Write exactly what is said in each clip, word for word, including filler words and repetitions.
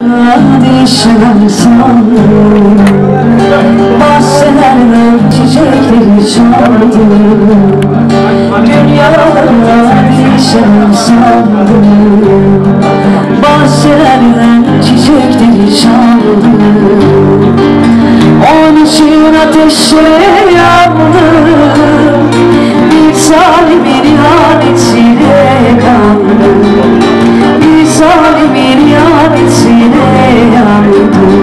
değişemem sandım. Bahçelerden çiçekleri çaldım. Dünyada değişemem sandım. Bahçelerden çiçekleri çaldım. Onun için ateşe yandım. Bir zalimin ihanetine kandım. Bir zalimin ihanetine yandım.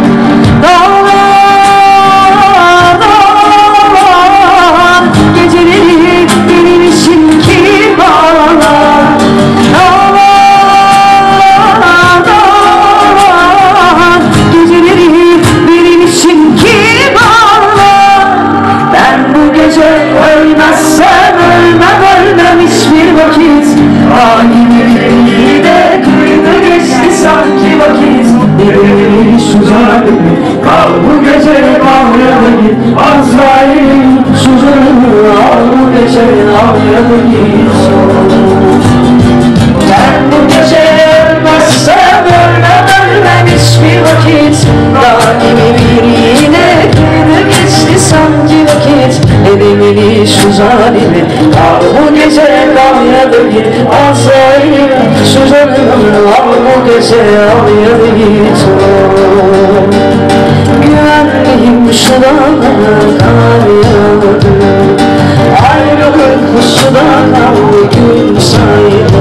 Dağlar, dağlar, geceleri benim için kim bağlar? Dağlar, dağlar, geceleri benim için kim bağlar? Ben bu gece ölmezsem ölmem ölmem hiçbir vakit. Halimi de kıydı geçti sanki vakit. Derin şu zalimi kal bu gece bağrına git. Azrail şu canımı al bu gece bağrına git. Ben bu gece ölmezsem ölmem ölmem hiçbir vakit. Halimi birine kıydı geçti sanki vakit. Edemeli şu zalimi al bu gece bağrına git. Azrail şu canımı al bu gece bağrına git. Güvendiğim şu dağlara kar yağdı. Ayrılık kuşudan aldı gün saydı.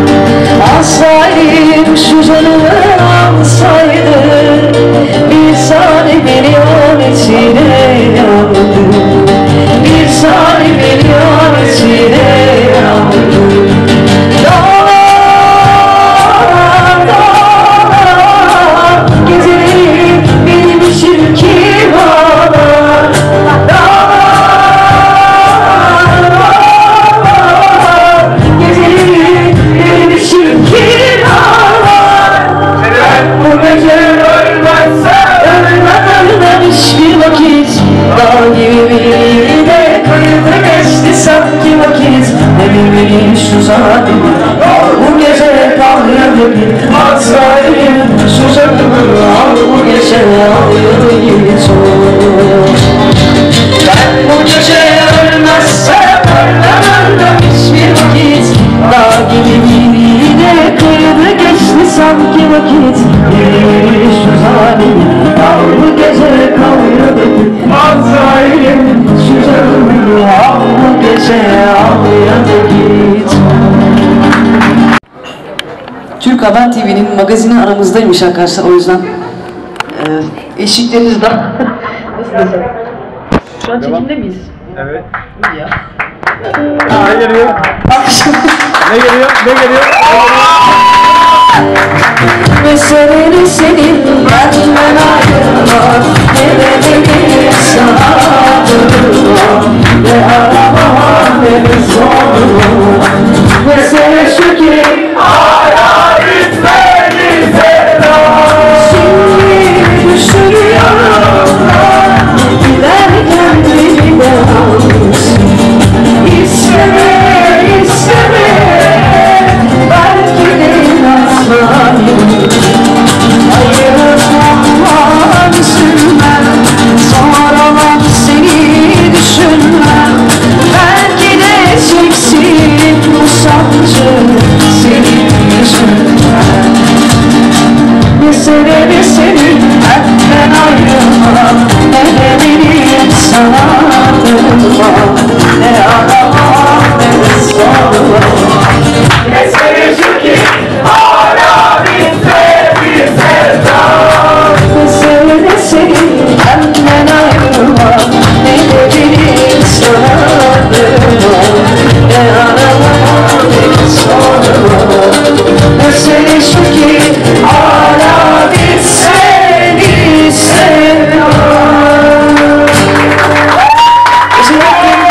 Azrail şu canımı alsaydı. Bir zalimin ihanetine yandım. Bir zalimin ihanetine yandım. Dağlar, dağlar, geceleri benim için kim ağlar? Dağlar, dağlar, geceleri benim için kim ağlar? Ben bu gece ölmezsem ölmem ölmem hiçbir vakit. Dağ gibi birine kıydı geçti sanki vakit. Dememeliyim şu zalimi al bu gece bağrına git. Azrail şu canımı al bu gece bağrına git. Ben bu gece ölmezsem ölmem ölmem hiçbir vakit. Dağ gibi birine kıydı geçti sanki vakit. Dememeliyim şu zalimi al bu gece bağrına git. Azrail şu canımı al bu gece bağrına git. Türk Haber T V'nin magazini aramızdaymış arkadaşlar, o yüzden e, eşikleriniz daha nasıl desem? Şu an çekimde miyiz? Evet. İyi ya. Ne geliyor? Ne geliyor? Ne geliyor? Meseleni senin benden ayrılmak. Ne de benim sana durmak. Ne arama ne de sorma. Mesele şu ki hala bitmedi sevdam. Şimdi düşünüyorum ben, giderken beni de almışsın. İsteme, isteme, belki de inanmayayım. Ayırmam üzülmem, sonradan seni düşünmem. Belki de çeksin bu sancı senin yüzünden. Mesele senin benden ayrılmam. Ne de benim sana dönmem. Ne aramam ne de sormam. Mesele şu ki hala bitmedi sevdam. Mesele senin benden ayrılmam. Ne de benim sana dönmem. Ne aramam ne de sormam. Mesele şu ki hala bitmedi sevdam. Teşekkür ederim.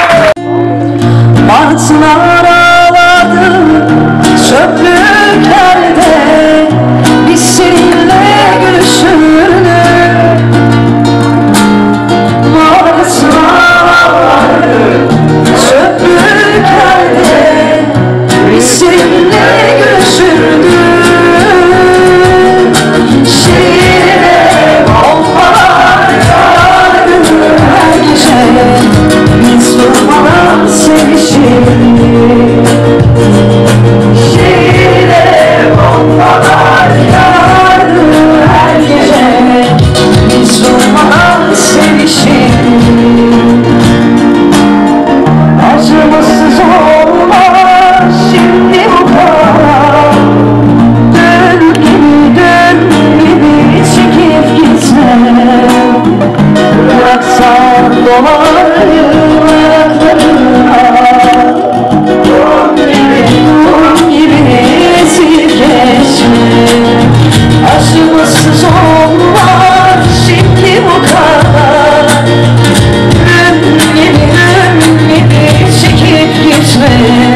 Acımasız olmaz şimdi bu kadar. Dün gibi dün gibi çekip gitme.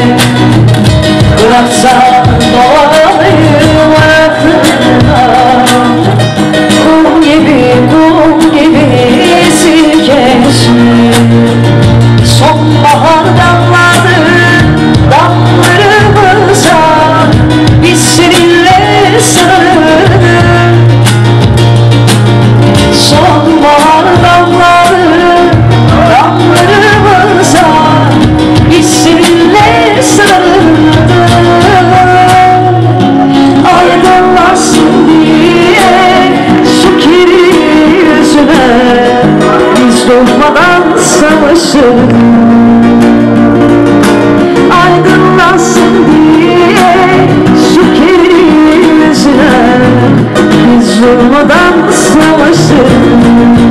Bıraksan dolanayım aklına. Kum gibi kum gibi silkeşme. Sonbahar damladı damlarımıza, biz seninle sarıldık. Sonbahar damladı damlarımıza, biz seninle sarıldık. Aydınlansın diye su kiri yüzüne, biz durmadan savaşırdık. Aydınlansın diye şu kiri yüzüne, biz durmadan savaşırdık.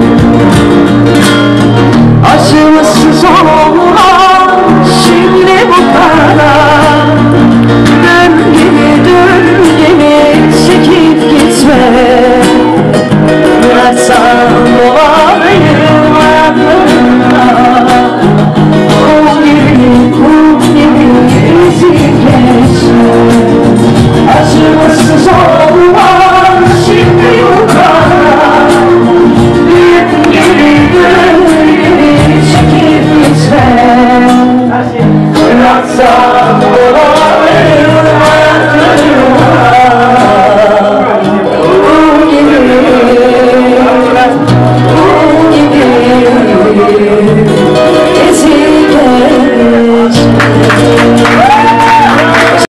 Acımasız olmaz şimdi bu kadar. Dön gibi dön gibi çekip gitme. Bıraksan